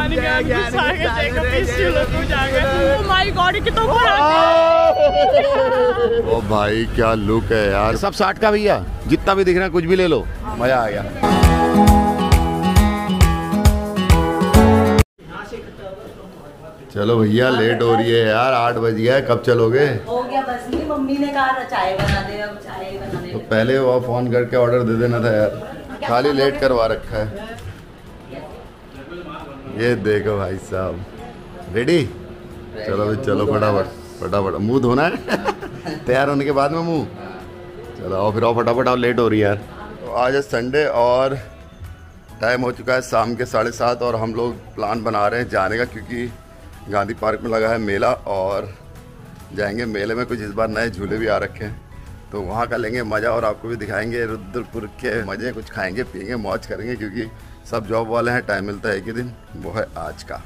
ओ भाई क्या लुक है यार, सब 60 का भैया, जितना भी दिख रहा है कुछ भी ले लो, मजा आ गया। चलो भैया लेट हो रही है यार, 8 बज गया है, कब चलोगे? हो गया बस, नहीं मम्मी ने कहा चाय बना दे, अब चाय बना दे। तो पहले वो फोन करके ऑर्डर दे देना था यार, खाली लेट करवा रखा है। ये देखो भाई साहब, रेडी? चलो भाई चलो, फटाफट फटाफट मुंह धोना है तैयार होने के बाद में मुंह। चलो आओ फिर, आओ फटाफट, आओ, लेट हो रही है यार। तो आज है संडे और टाइम हो चुका है शाम के 7:30 और हम लोग प्लान बना रहे हैं जाने का, क्योंकि गांधी पार्क में लगा है मेला और जाएंगे मेले में। कुछ इस बार नए झूले भी आ रखे हैं तो वहाँ का लेंगे मज़ा और आपको भी दिखाएंगे रुद्रपुर के मज़े। कुछ खाएंगे पिएंगे मौज करेंगे, क्योंकि सब जॉब वाले हैं, टाइम मिलता है एक ही दिन, वो है आज का।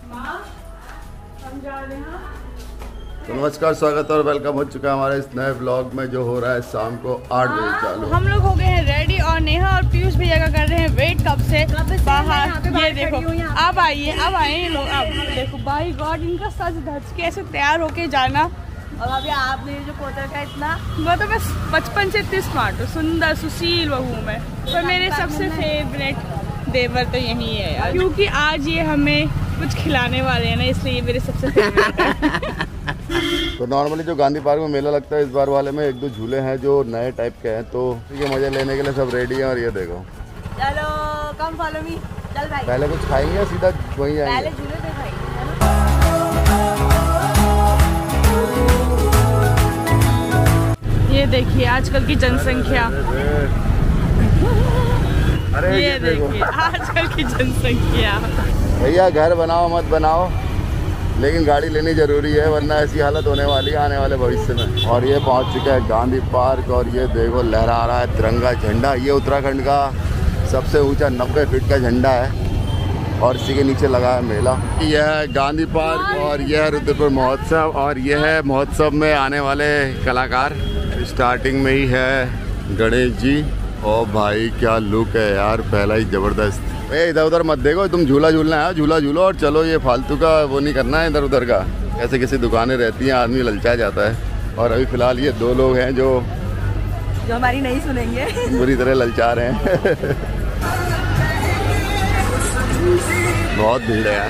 तो नमस्कार, स्वागत और वेलकम हो चुका है हमारे इस नए ब्लॉग में, जो हो रहा है शाम को 8 बजे चालू। हम लोग हो गए हैं रेडी और नेहा और पीयूष भैया का कर रहे हैं वेट कब से बाहर। ये देखो अब आइए, अब आए ये लोग, अब देखो बाई गॉड, इनका सच धज के ऐसे तैयार होके जाना। और अभी आपने जो कोतर का इतना, वो तो बस बचपन से इतनी स्मार्ट हो, सुंदर सुशील बहू में। पर मेरे सबसे फेवरेट देवर तो यही है यार, क्योंकि आज ये हमें कुछ खिलाने वाले हैं ना, इसलिए ये मेरे सबसे फेवरेट है। तो नॉर्मली जो गांधी पार्क में मेला लगता है, इस बार वाले में 1-2 झूले हैं जो नए टाइप के हैं, तो ये मजे लेने के लिए सब रेडी हैं। और ये देखो, चलो कम फॉलो मी, चल भाई। पहले कुछ खाएंगे या सीधा वहीं जाएंगे? पहले झूले पे खाएंगे। ये देखिए आजकल की जनसंख्या, अरे ये देखिए आजकल की जनसंख्या। भैया घर बनाओ मत बनाओ, लेकिन गाड़ी लेनी जरूरी है, वरना ऐसी हालत होने वाली है आने वाले भविष्य में। और ये पहुंच चुका है गांधी पार्क और ये देखो लहरा रहा है तिरंगा झंडा। ये उत्तराखंड का सबसे ऊंचा 90 फीट का झंडा है और इसी के नीचे लगा है मेला। यह है गांधी पार्क और यह है रुद्रपुर महोत्सव और यह है महोत्सव में आने वाले कलाकार। स्टार्टिंग में ही है गणेश जी। ओ भाई क्या लुक है यार, पहला ही जबरदस्त। इधर उधर मत देखो, तुम झूला झूलना है झूला झूलो और चलो, ये फालतू का वो नहीं करना है इधर उधर का। ऐसे किसी दुकानें रहती हैं, आदमी ललचा जाता है। और अभी फिलहाल ये 2 लोग हैं जो हमारी नहीं सुनेंगे, बुरी तरह ललचा रहे हैं। बहुत भीड़ है यार।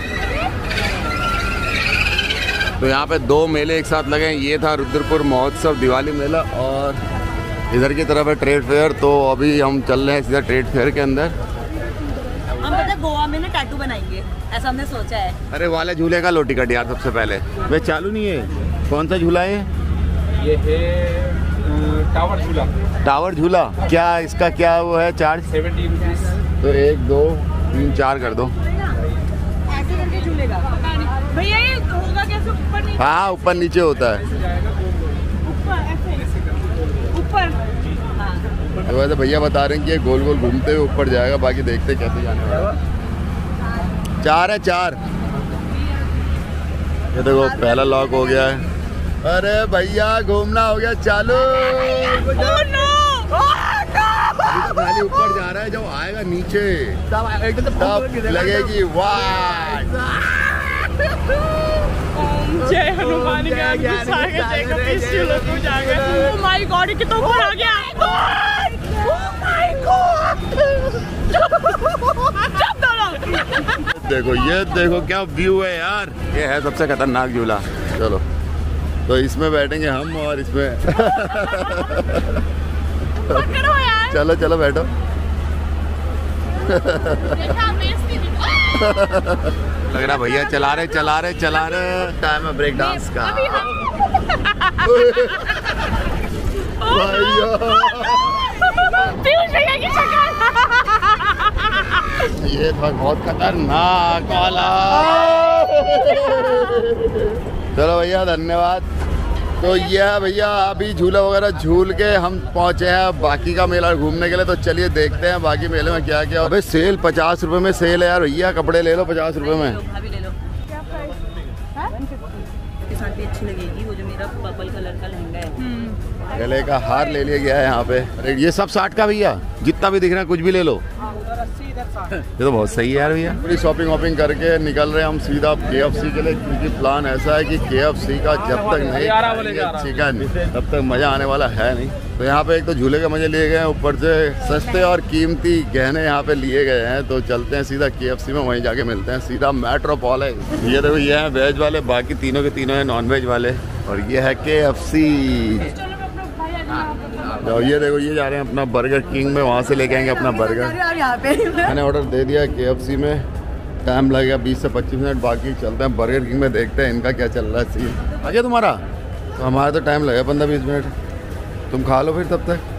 तो यहाँ पे 2 मेले एक साथ लगे हैं, ये था रुद्रपुर महोत्सव दिवाली मेला और इधर की तरफ है ट्रेड फेयर। तो अभी हम चल रहे हैं सीधा ट्रेड फेयर के अंदर। हम पता गोवा में ना टैटू बनाएंगे, ऐसा हमने सोचा है। अरे वाले झूले का लो टिकट यार सबसे पहले। वे चालू नहीं है, कौन सा झूला है ये? है टावर झूला। टावर झूला, क्या इसका क्या वो है चार्ज? 70 रुपीज। तो 1 2 3 4 कर दो। ऐसे करके झूलेगा भैया, ये होगा कैसे? ऊपर नीचे? हाँ ऊपर नीचे होता है। ऊपर ऐसे ऊपर। तो वैसे भैया बता रहे हैं कि ये गोल गोल घूमते हुए ऊपर जाएगा, बाकी देखते कैसे जाने वाला। 4 है 4। ये देखो पहला लॉक हो गया है। अरे भैया घूमना हो गया चालू। खाली ऊपर जा रहा है, जब आएगा नीचे तब लगेगी वाह। जय हनुमान ज्ञान की सागर, जय कपीश जी लोग को जागे। ओह माय गॉड, ये कितना ऊपर आ गया। ओह माय गॉड, जब देखो ये देखो क्या व्यू है यार। ये है सबसे खतरनाक झूला। चलो तो इसमें बैठेंगे हम और इसमें पकड़ो यार। चलो चलो बैठो। लग रहा भैया चला रहे। टाइम है ब्रेक डांस का। ये बहुत खतरनाक वाला। चलो भैया धन्यवाद। तो ये है भैया, अभी झूला वगैरह झूल के हम पहुंचे हैं बाकी का मेला घूमने के लिए। तो चलिए देखते हैं बाकी मेले में क्या क्या। अबे सेल 50 रुपए में सेल है यार भैया, कपड़े ले लो 50 रुपए में। अभी ले लो। के साथ भी अच्छी लगेगी। वो जो मेरा पर्पल कलर का लहंगा है। गले का हार ले लिया गया है यहाँ पे। अरे ये सब 60 का भैया, जितना भी दिख रहा है कुछ भी ले लो। ये तो बहुत सही है यार भैया। पूरी शॉपिंग वॉपिंग करके निकल रहे हैं हम सीधा KFC के लिए, क्योंकि प्लान ऐसा है कि KFC का जब तक नहीं खाएंगे चिकन तब तक मज़ा आने वाला है नहीं। तो यहाँ पे एक तो झूले के मजे लिए गए हैं, ऊपर से सस्ते और कीमती गहने यहाँ पे लिए गए हैं। तो चलते हैं सीधा KFC में, वहीं जाके मिलते हैं सीधा मेट्रोपॉल है। ये देखो ये है वेज वाले, बाकी तीनों के तीनों है नॉन वेज वाले, और ये है KFC। तो ये देखो ये जा रहे हैं अपना बर्गर किंग में, वहाँ से लेके आएंगे अपना बर्गर। यहाँ पे मैंने ऑर्डर दे दिया KFC में, टाइम लगेगा 20 से 25 मिनट। बाकी चलते हैं बर्गर किंग में, देखते हैं इनका क्या चल रहा है सीन। अजय तुम्हारा तो हमारा तो टाइम लगेगा 15-20 मिनट, तुम खा लो फिर तब तक।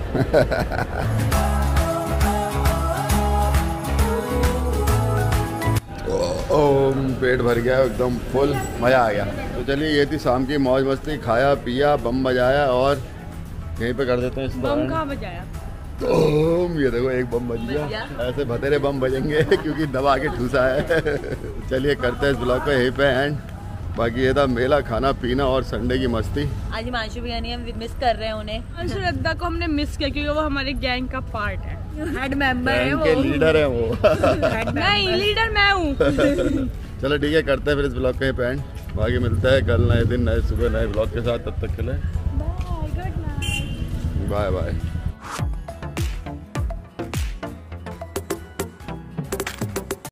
पेट भर गया एकदम फुल, मज़ा आ गया। तो चलिए ये थी शाम की मौज मस्ती, खाया पिया बम बजाया, और यहीं पे कर देते हैं इस बम कहाँ बजाया? तो ये देखो एक बम बज गया, ऐसे बतेरे बम बजेंगे क्योंकि दबा के ठूसा है। चलिए करते हैं इस ब्लॉग को यहीं पे एंड। बाकी ये था मेला, खाना पीना और संडे की मस्ती। आज हिमांशु भैया नहीं, हम मिस कर रहे हैं उन्हें। हिमांशु रद्दा को हमने मिस किया क्योंकि वो हमारे गैंग का पार्ट है, हेड मेंबर है गैंग वो, के लीडर है वो। नहीं लीडर मैं हूँ। चलो ठीक है, करते हैं फिर इस ब्लॉग का एंड। बाकी मिलता है कल नए दिन नए सुबह नए ब्लॉग के साथ, तब तक के लिए bye, good night, bye bye.